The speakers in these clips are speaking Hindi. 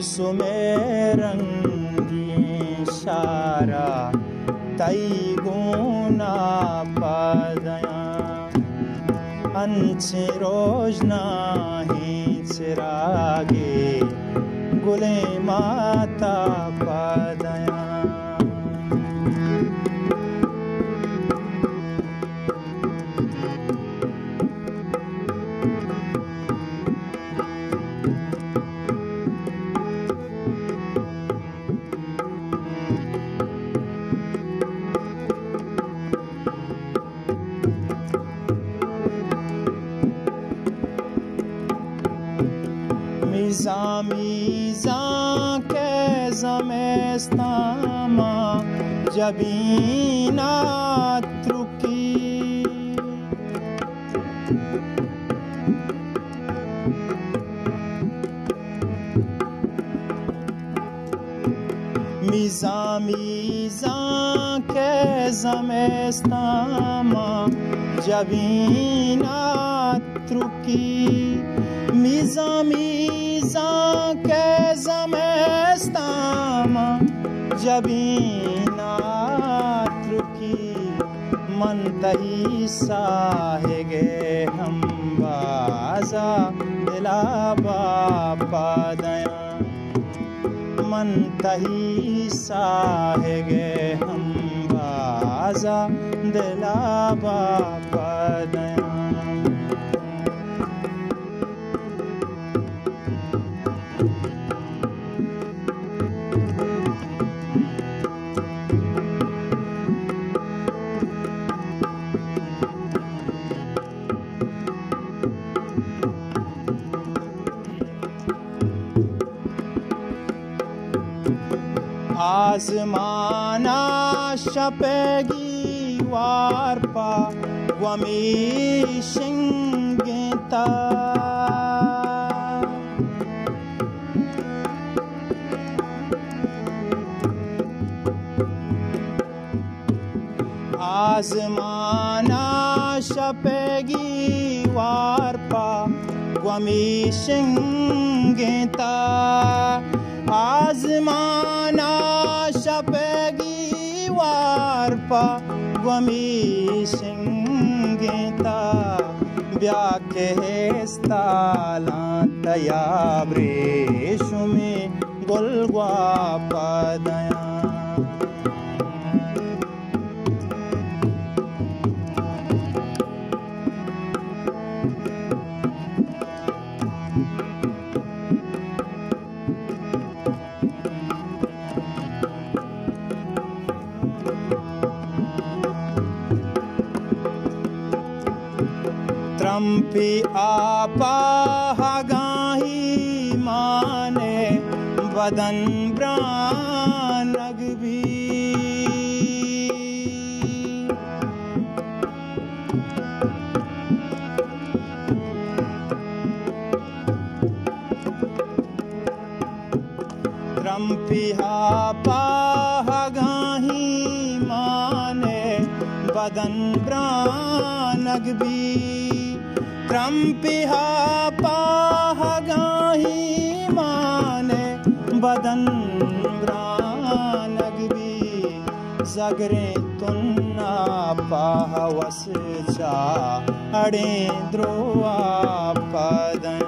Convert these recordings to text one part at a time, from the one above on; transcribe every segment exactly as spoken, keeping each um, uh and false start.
मौसुमे रंगी शारा तई गुना पदया अंचे रोजना ही चिरागे गुले माता पदया मीज़ा मीज़ा के ज़मेस्तामा जबीना त्रुकी मीज़ा मीज़ा के ज़मेस्तामा जबीना त्रुकी मीज़ा मीज़ा के ज़मेस्तामा जबीना त्रुकी मनतही साहेगे हम बाजा दिला बापदया मनतही साहेगे हम बाजा दिला बापदया आज़माना शपेगी वारपा वमी शिंगता आज़माना शपेगी वारपा वमी शिंगता आज़माना शपेगी वारपा वमी शिंगता ब्याके हेस्ताला तयाब्रे शुमे गुलवा पदया त्रम्पी आपा हगाही माने बदन ब्रानग भी त्रम्पी आपा हगाही माने बदन ब्रानग भी त्रम्पिहा पाहगाही माने बदन ब्रानग भी जगरे तुन्ना पाहवस चा अड़े द्रोआ पदया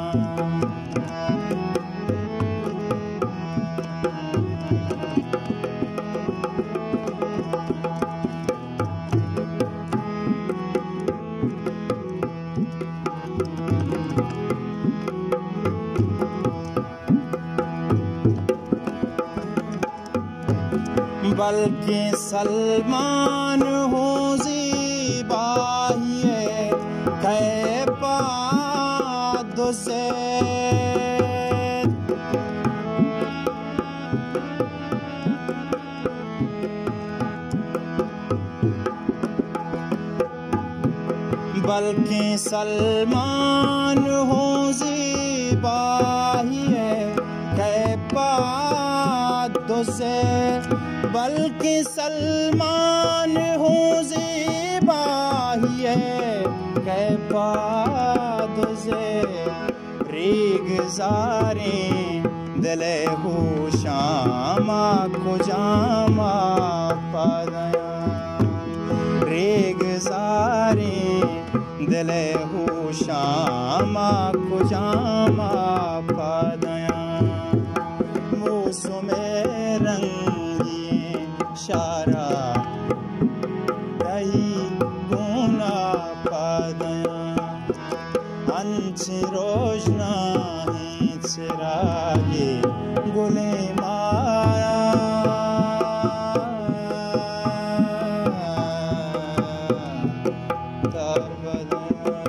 बल्कि सलमान हो ज़िबाहिए कै पाद से बल्कि सलमान हो ज़िबाहिए कै पाद से बल्कि सलमान हो ज़िबाहिए कै पाद से रेगजारे दिले हो शामा को जामा पादया रेगजारे दिले हो शामा को जामा पादया मौसम रंगी शारा दही गुना पादया अंच रोशना है चिरागे गुले मारा तार बदया